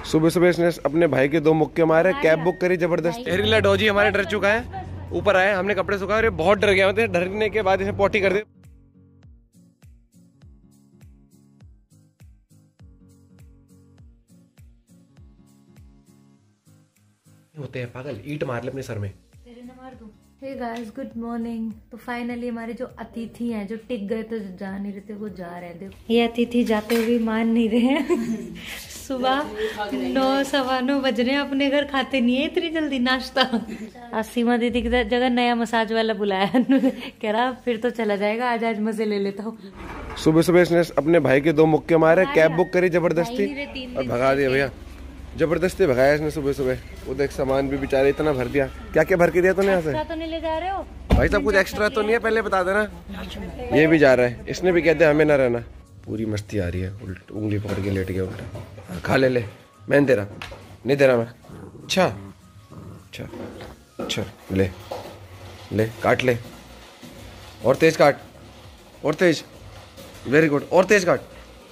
सुबह सुबह इसने अपने भाई के 2 मुक्के मारे, कैब बुक करी जबरदस्त। एरिला डॉजी हमारे डर चुका है, ऊपर आए, हमने कपड़े सुखाए और ये बहुत डर गया। मतलब डरने के बाद इसे पोटी कर दे। होते हैं पागल, ईंट मार ले अपने सर में। तेरे न मार दूं। Hey guys, good morning. तो फाइनली हमारे जो अतिथि हैं, जो टिक गए तो जा नहीं रहे थे, वो जा रहे हैं। देखो ये अतिथि जाते हुए मान नहीं रहे हैं। सुबह 9:15 बज रहे हैं, अपने घर खाते नहीं है इतनी जल्दी नाश्ता। आज सीमा दीदी की जगह नया मसाज वाला बुलाया। कह रहा फिर तो चला जाएगा, आज मजे ले लेता हूँ। सुबह सुबह इसने अपने भाई के 2 मुक्के मारे, कैब बुक करी जबरदस्ती और भगा दिया भैया। जबरदस्ती भगाया इसने सुबह सुबह। वो देख सामान भी बेचारे इतना भर दिया। क्या क्या भर के दिया तूने यहाँ से? तो नहीं ले जा रहे हो भाई साहब, कुछ एक्स्ट्रा तो नहीं है? पहले बता देना। ये भी जा रहा है, इसने भी कहते हमें ना रहना। पूरी मस्ती आ रही है। उंगली पकड़ के लेट गया उल्टा। खा ले ले, मैं दे रहा, नहीं दे रहा मैं। अच्छा अच्छा अच्छा, ले ले, काट ले, और तेज काट, और तेज, वेरी गुड, और तेज काट।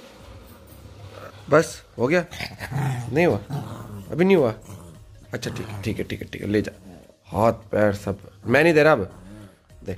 बस हो गया? नहीं हुआ अभी? नहीं हुआ? अच्छा ठीक है ठीक है ठीक है ठीक है, ले जा। हाथ पैर सब मैं नहीं दे रहा अब, दे।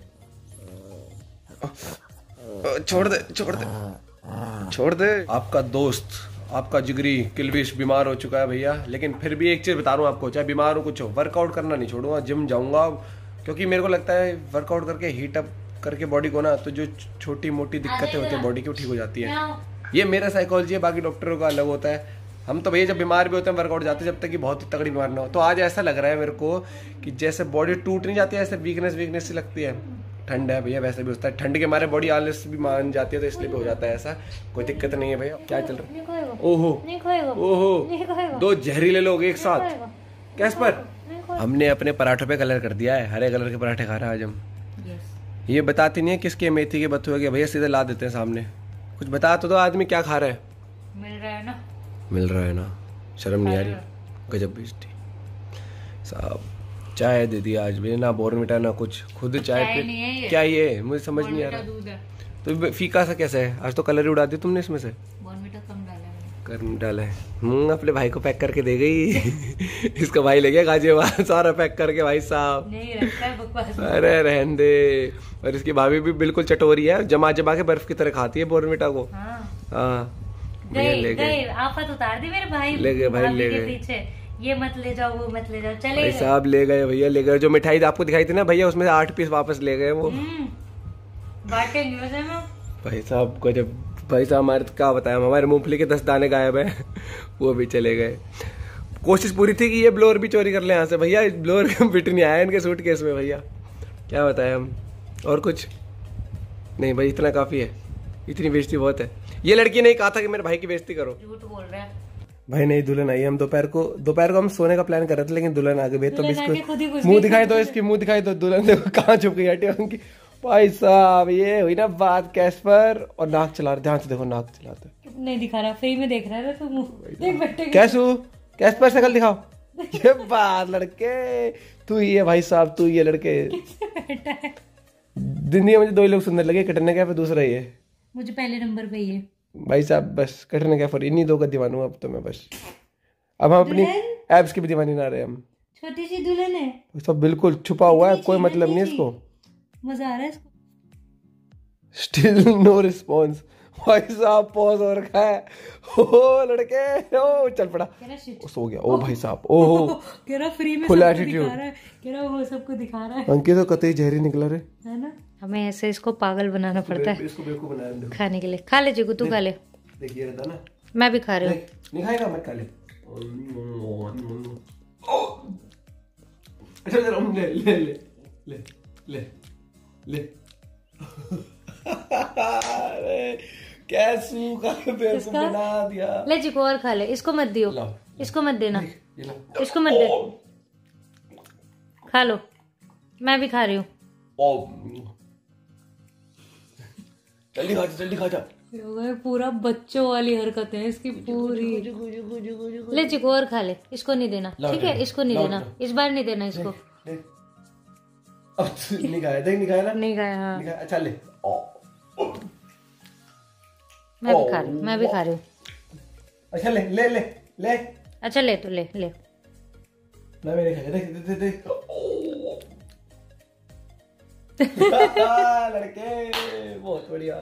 छोड़ दे छोड़ दे छोड़ दे। आपका दोस्त, आपका जिगरी किलबिश बीमार हो चुका है भैया। लेकिन फिर भी एक चीज बता रहा हूँ आपको, चाहे बीमार हो कुछ हो, वर्कआउट करना नहीं छोड़ूंगा, जिम जाऊंगा। क्योंकि मेरे को लगता है वर्कआउट करके, हीट अप करके बॉडी को ना, तो जो छोटी मोटी दिक्कतें होती है बॉडी की, वो ठीक हो जाती है। ये मेरा साइकोलॉजी है, बाकी डॉक्टरों का अलग होता है। हम तो भैया जब बीमार भी होते हैं वर्कआउट जाते हैं, जब तक कि बहुत तगड़ी बीमार ना हो। तो आज ऐसा लग रहा है मेरे को कि जैसे बॉडी टूट नहीं जाती है, ऐसे वीकनेस सी लगती है। ठंड है भैया, वैसे भी होता है। ठंड के मारे बॉडी आलस भी मान जाती है, तो इसलिए भी हो जाता है ऐसा। कोई दिक्कत नहीं है भैया। क्या चल रहा है? ओहो ओहो, 2 जहरीले लोग एक साथ। कैस पर हमने अपने पराठों पे कलर कर दिया है, हरे कलर के पराठे खा रहे हैं आज हम। ये बताती नहीं है किसके मेथी के बथुए के, भैया सीधे ला देते हैं सामने। कुछ बता तो दो, आदमी क्या खा रहा है? मिल रहा है ना, मिल रहा है ना, शर्म नहीं आ रही? गजब बेइज्जती साहब। चाय दे दी आज भी, ना बोर्नविटा ना कुछ, खुद चाय पे। क्या ये मुझे समझ नहीं आ रहा। तो फीका सा कैसा है? आज तो कलर ही उड़ा दिया तुमने इसमें से। बोर्नविटा कम डाला है। अपने भाई को पैक करके दे गई। इसका भाई ले गया गाजियाबाद सारा पैक करके भाई साहब। नहीं रखता है बकवास। अरे रहने दे। और इसकी भाभी भी बिल्कुल चटोरी है, जमा जमा के बर्फ की तरह खाती है बोर्नविटा को। हाँ ले गए, आफत उतार दी मेरे भाई। ले गए भाई, ले गए पीछे। ये मत ले जाओ, वो मत ले जाओ, चले भाई साहब। ले गए भैया, ले गए। जो मिठाई आपको दिखाई थी ना भैया, उसमें से 8 पीस वापस ले गए वो। बांटेंगे भाई साहब को। जब भाई साहब हमारे क्या बताया, हमारे मूंगफली के 10 दाने गायब है। वो भी चले गए। कोशिश पूरी थी कि ये ब्लोअर भी चोरी कर ले यहाँ से भैया। ब्लोअर फिट नहीं आया इनके सूटकेस में भैया। क्या बताया हम, और कुछ नहीं भाई, इतना काफी है। इतनी बेइज्जती बहुत है। ये लड़की ने कहा था कि मेरे भाई की बेइज्जती करो। झूठ बोल रहा है भाई। नहीं, दुल्हन आई। हम दोपहर को हम सोने का प्लान कर रहे थे, लेकिन दुल्हन आ गई। तो इसको मुंह दिखाई दो, इसकी मुंह दिखाई दो। दुल्हन देखो कहाँ छुप गई हटी उनकी। भाई साहब ये हुई ना बात। कैस्पर और नाक चला रहे, ध्यान से देखो नाक चलाते। नहीं दिखा रहा, फ्री में देख रहा है तो मुंह। कैस्पर शकल दिखाओ। ये बात लड़के, तू ही है भाई साहब, तू ही है लड़के। दुनिया में मुझे 2 ही लोग सुंदर लगे, कटने का दूसरा ही है। मुझे पहले नंबर पे ही है भाई साहब। बस कटने का फर इन्हीं 2 का दीवाना हूँ अब तो मैं। बस अब हम अपनी एब्स की भी दीवानी ना रहे हम। छोटी सी दुल्हन है, सब बिल्कुल छुपा हुआ है, कोई मतलब नहीं इसको। मजा आ रहा है इसको। Still no response. भाई साहब पॉज हो रखा है। ओ लड़के, ओ चल पड़ा, सो गया। ओ भाई साहब, ओहो कह रहा फ्री में फुल एटीट्यूड, कह रहा वो सबको दिखा रहा है। अंकित तो कतई जहरी निकला रे, है ना। हमें ऐसे इसको पागल बनाना पड़ता है इसको बेवकूफ बनाना खाने के लिए। खा ले जिगू, तू खा ले। देखिए रहता ना, मैं भी खा रही हूँ। नहीं खाएगा, मैं खा ले। अच्छा ले ले ले ले ले ले। कैसू का बेवकूफ बना दिया। ले जिगू और खा ले, इसको मत दियो, इसको मत देना, इसको मत दे। खा लो, मैं भी खा रही हूँ। जल्दी खा जा, जल्दी खा जा। पूरा बच्चों वाली हरकत है इसकी पूरी। ले चिको और खा ले, इसको नहीं देना, ठीक है? इसको नहीं देना, इस बार नहीं देना इसको। नहीं खाया, देख नहीं खाया ना? नहीं खाया, हाँ। अच्छा ले, मैं भी खा रही हूँ, मैं भी खा रही हूँ। अच्छा ले ले ले ले अच्छा ले तो ले ले। ना मेरे देख लड़के बहुत बढ़िया।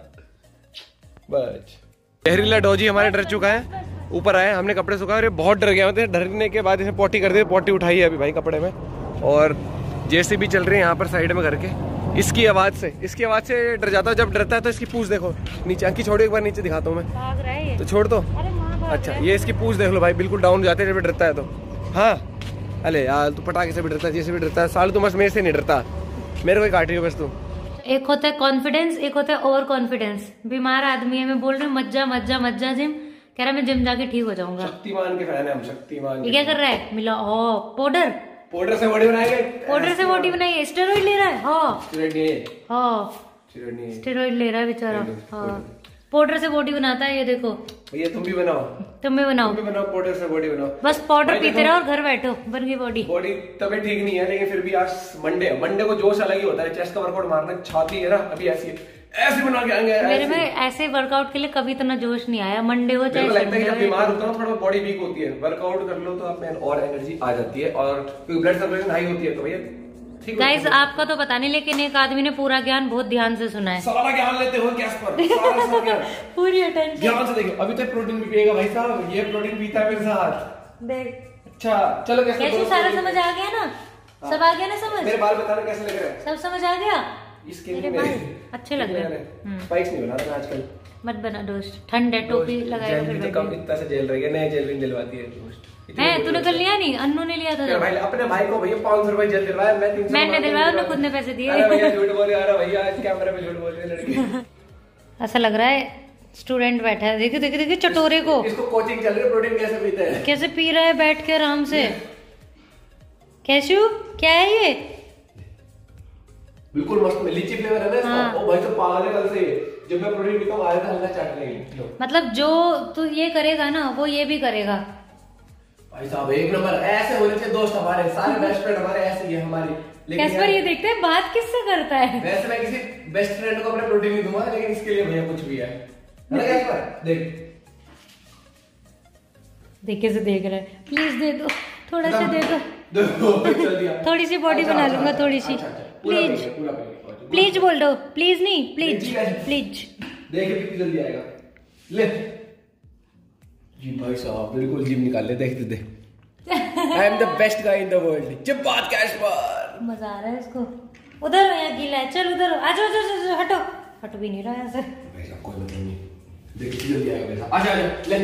बस जहरीला डॉजी हमारे डर चुका है, ऊपर आए, हमने कपड़े सुखाए और ये बहुत डर गया होते हैं। डरने के बाद इसे पोटी कर दी, पोटी उठाई है अभी भाई कपड़े में, और जेसीबी चल रही है यहाँ पर साइड में करके। इसकी आवाज़ से डर जाता हूँ। जब डरता है तो इसकी पूंछ देखो नीचे, अंकी छोड़ो एक बार, नीचे दिखाता हूँ मैं। भाग रहा है ये। तो छोड़ दो। अच्छा ये इसकी पूंछ देख लो भाई, बिल्कुल डाउन जाते हैं जब डरता है तो। हाँ अरे यार तू पटाखे से भी डरता है, जैसे भी डरता है। साल तू बस मेरे से नहीं डरता, मेरे को ही काट रही हो बस तू। एक होता है कॉन्फिडेंस, एक होता है ओवर कॉन्फिडेंस। बीमार आदमी है, मैं बोल रही हूँ मज्जा जिम, कह रहा मैं जिम जाके ठीक हो जाऊंगा। शक्तिमान के फैन है हम, शक्तिमान। ये क्या कर रहा है? मिला पाउडर से बॉडी बनाएगा, पाउडर से बॉडी बनाई, स्टेरॉइड ले रहा है। हाँ स्टेरॉइड स्टेरॉइड ले रहा है बेचारा। हाँ पाउडर से बॉडी बनाता है, ये देखो। भैया तुम भी बनाओ पाउडर से बॉडी बनाओ। बस पाउडर पीते रहो और घर बैठो, बन गई बॉडी। तबीयत ठीक नहीं है लेकिन फिर भी आज मंडे को जोश अलग ही होता है। चेस्ट का वर्कआउट मारना, छाती है ना अभी ऐसे बना के आएंगे। मेरे में ऐसे वर्कआउट के लिए कभी इतना जोश नहीं आया। मंडे हो चाहे जब बीमार होता है थोड़ा बॉडी वीक होती है, वर्कआउट कर लो तो आप में और एनर्जी आ जाती है, और क्योंकि ब्लड सर्कुलेशन हाई होती है तो भैया ठीक है। गाइस आपका तो पता नहीं, लेकिन एक आदमी ने पूरा ज्ञान बहुत ध्यान से सुना है। सारा ज्ञान लेते हो गैस पर, सारा ज्ञान पूरी अटेंशन ध्यान से देखो। अभी तक प्रोटीन भी पिएगा भाई साहब, ये प्रोटीन पीता है मेरे साथ। देख अच्छा चलो कैसे सारा समझ आ गया ना, सब आ गया ना समझ। मेरे बाल बताना कैसे लग रहे हैं? सब समझ आ गया। इसके मेरे बाल अच्छे लग रहे हैं। स्पाइक्स नहीं बना रहा आजकल। मत बना दोस्त, ठंड है, टोपी लगाएगा फिर तो कम इतना से जेल रह गया, नए जेल भी दिलवाती है दोस्त। है तूने कल लिया नहीं? अन्नू ने लिया था भाई, अपने भाई को भैया 500 रुपए जेल दिलवाया, मैं 300। मैंने दिलवाया, उन्होंने खुद ने पैसे दिए। अरे भैया झूठ बोल रहा भैया, कैमरे पे झूठ बोल रही है लड़की। ऐसा लग रहा है स्टूडेंट बैठा है, देखिए देखिए देखिए चटोरे को। इसको कोचिंग चल रही है, प्रोटीन कैसे पीता है, कैसे पी रहा है बैठ के आराम से। कैशू क्या है ये? बिल्कुल मस्त लीची फ्लेवर है ना इसका। ओ भाई तो पागल है, कल से जब मैं प्रोटीन पीता हूँ आया था हल्का चाटने के लिए। मतलब जो तू ये करेगा ना वो ये भी करेगा भाई साहब। एक नंबर ऐसे होने चाहिए दोस्त हमारे, सारे बेस्ट फ्रेंड हमारे ऐसे ही है हमारी। कैस्पर ये देखते हैं बात किससे करता है। वैसे मैं किसी बेस्ट फ्रेंड को अपने प्रोटीन नहीं दूंगा, लेकिन इसके लिए भैया कुछ भी है ना कैस्पर। देख कैसे देख रहा है। प्लीज दे दो, थोड़ा सा दे दो। चल दिया। थोड़ी सी बॉडी बना लूंगा, थोड़ी सी। प्लीज प्लीज बोल दो, प्लीज नहीं, प्लीज प्लीज। देख कितनी जल्दी आएगा। ले जी भाई साहब, बिल्कुल जिम निकाल ले, देखते दे। I am the best guy in the world. जब बात कैश पर मजा आ रहा है इसको। उधर हो, यहाँ गीला है, चल उधर हो। आ जाओ, हटो। हट भी नहीं रहा है ऐसे। भाई साहब कोई मतलब नहीं, देख कितनी जल्दी आएगा। आजा ले,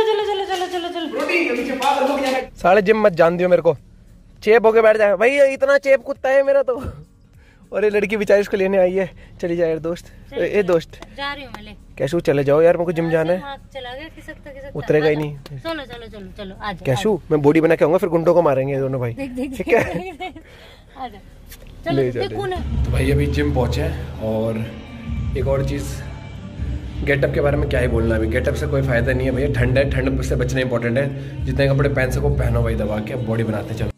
चलो। साले जिम मत जान दियो मेरे को, चेप होके बैठ जाए भाई, इतना चेप कुत्ता है मेरा तो। और ये लड़की बेचारी इसको लेने आई है। चली जाए यार दोस्त। ए दोस्त जा रही हूँ मैं। कैशू चले जाओ यार, मेरे को जिम जाना है। चला गया, खिसकता उतरेगा ही नहीं। चलो आजा। कैशू मैं बॉडी बना के आऊंगा, फिर गुंडों को मारेंगे दोनों भाई, ठीक है। तो भाई अभी जिम पहुंचे हैं। और एक और चीज, गेटअप के बारे में क्या ही बोलना। अभी गेटअप से कोई फायदा नहीं है भैया, ठंड है, ठंड से बचना इंपॉर्टेंट है। जितने कपड़े पहन सको पहनो भाई, दबा के बॉडी बनाते चलो।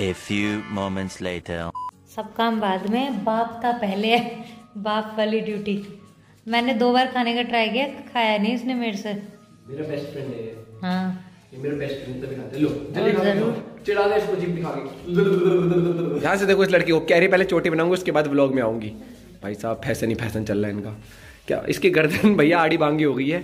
A few moments later. सब काम बाद में, बाप का पहले है, बाप वाली ड्यूटी। मैंने 2 बार खाने का ट्राई किया, खाया नहीं इसने मेरे से। मेरा बेस्ट फ्रेंड है ये। हाँ ये मेरा बेस्ट फ्रेंड, तभी खाते। लो जल्दी खा लो, चिढ़ा दे इसको, जीभ दिखा के। यहाँ से देखो इस लड़की को, कह रही पहले चोटी बनाऊंगी उसके बाद व्लॉग में आऊंगी। भाई साहब फैशन ही फैशन चल रहा है इनका। क्या इसकी गर्दन भैया आड़ी बांगी हो गई है,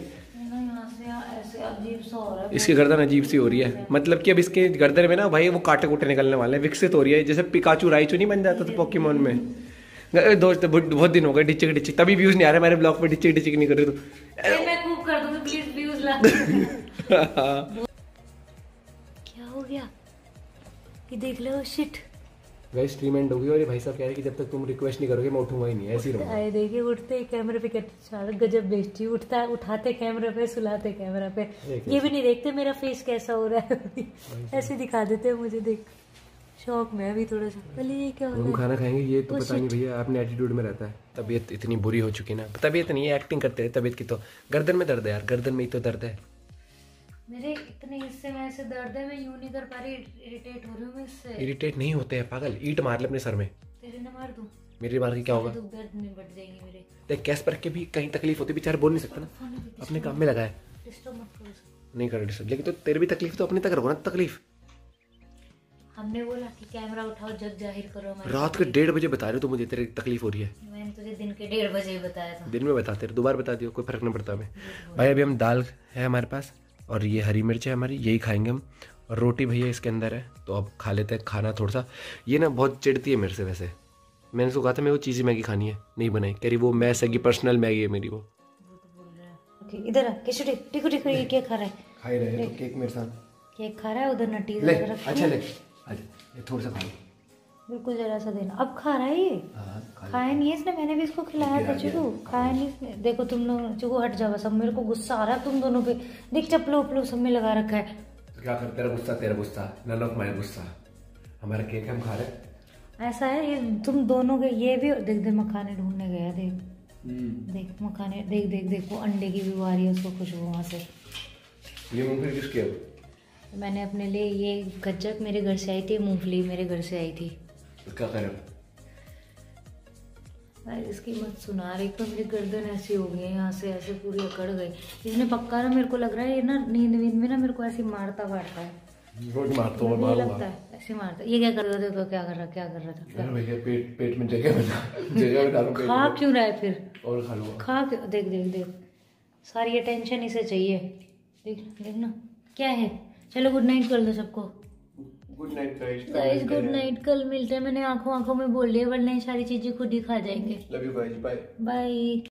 इसकी गर्दन अजीब सी हो रही है। मतलब कि अब इसके गर्दन में ना भाई वो कांटे कूटे निकलने वाले हैं, विकसित हो रही है, जैसे पिकाचू राइचू नहीं बन जाता था पोकेमोन में। दोस्त बहुत दिन हो गए डिचिक डिचिक, तभी व्यूज नहीं आ रहे मेरे ब्लॉग पे, डिचिक डिचिक नहीं कर रहे तो मैं खूब कर दूंगी, प्लीज व्यूज ला। क्या हो गया कि देख लो, शिट गाइस स्ट्रीम एंड होगी और ये भाई साहब कह रहे हैं कि जब तक तुम रिक्वेस्ट नहीं करोगे मैं उठूंगा ही नहीं, ऐसे ही रहूंगा। आए देखिए उठते ही कैमरे पे कैसे गजब बेइज्जती, उठता उठाते कैमरे पे, सुलाते कैमरा पे, ये भी नहीं देखते मेरा फेस कैसा हो रहा है। ऐसे दिखा देते हैं मुझे, देख शौक में अभी थोड़ा सा। पहले ये क्या हो रहा है? हम खाना खाएंगे ये तो पता नहीं भैया, आपने एटीट्यूड में रहता है। तबीयत इतनी बुरी हो चुकी ना, तबीयत नहीं है, एक्टिंग करते हैं तबीयत की। तो गर्दन में दर्द है यार, गर्दन में ही तो दर्द है मेरे इतने हिस्से में ऐसे दर्द है, मैं यूं नहीं कर पा रही, इरिटेट हो रही हूँ मैं इससे। इरिटेट नहीं होते हैं पागल, ईंट मार ले अपने सर में। तेरे न मार दूं? मेरे मार के क्या होगा? तो दर्द में बढ़ जाएंगे मेरे। देख कैस पर के भी कहीं तकलीफ होती, बेचारा बोल नहीं सकता ना, अपने काम में लगा है। डिस्टर्ब मत करो इसको। नहीं कर डिस्टर्ब, लेकिन तो तेरे भी तकलीफ तो अपने तक रखो ना तकलीफ। हमने बोला कि कैमरा उठाओ, जग जाहिर करो हमारे। रात के 1:30 बजे बता रहे हो तो मुझे तेरी तकलीफ हो रही है। मैंने तुझे दिन के 1:30 बजे ही बताया था। दिन में बताते रहे, दोबारा बता दियो, कोई फर्क नहीं पड़ता हमें। भाई अभी हम दाल है हमारे पास और ये हरी मिर्च है हमारी, यही खाएंगे हम। और रोटी भैया इसके अंदर है, तो अब खा लेते हैं खाना थोड़ा सा। ये ना बहुत चिढ़ती है मेरे से वैसे, मैंने उसको कहा था मैं वो चीज़ी मैगी खानी है, नहीं बनाई, कह रही वो मैं सगी पर्सनल मैगी है मेरी वो। ओके इधर आ, किशोरी टिकू टिकू, ये क्या खा रहा है? खा ही रहे तो केक मेरे साथ। केक खा रहा है, उधर नटी ले अच्छा ले, ये थोड़ा सा खा लो। बिल्कुल जरा सा देना। अब खा रहा है ये? खाया नहीं है इसने, मैंने भी इसको खिलाया था चिकू, खाया नहीं इसने। देखो तुम लोग, चिकू हट जाओ, सब मेरे को गुस्सा आ रहा है तुम दोनों पे। देख चप्पलो उपलो सब में लगा रखा है। तो क्या कर, तेरा गुस्सा, नन ऑफ माय गुस्सा। हमारा केक हम खा रहे। ऐसा है ये तुम दोनों के, ये भी देख दे मखाने ढूंढने गया, देख देख मखाने, देख देख देख वो अंडे की भी आ रही है उसको खुशबू वहाँ से। ये मूंगफली किसकी है? मैंने अपने लिए, ये गज्जक मेरे घर से आई थी, मूंगफली मेरे घर से आई थी। क्या करें? इसकी मत सुना रही, तो मेरी गर्दन ऐसी हो गई है, यहाँ से ऐसे पूरी अकड़ गई। इसने पक्का ना, मेरे को लग रहा है ये ना नींद में ना मेरे को ऐसे मारता वारता है। रोज मारता हूँ, मुझे लगता है ऐसे मारता। ये क्या कर रहा था? देखो क्या कर रहा था। भैया पेट में जगह बना, खा क्यों रहा है फिर? और खा लूंगा। खा क्यों? देख देख देख, सारी अटेंशन इसे चाहिए। देख देखना क्या है। चलो गुड नाइट कर दो सबको। Good night guys, good night. कल मिलते हैं। मैंने आंखों आंखों में बोल दिया, वरना ये सारी चीजें खुद ही खा जाएंगे। Love you guys, bye bye.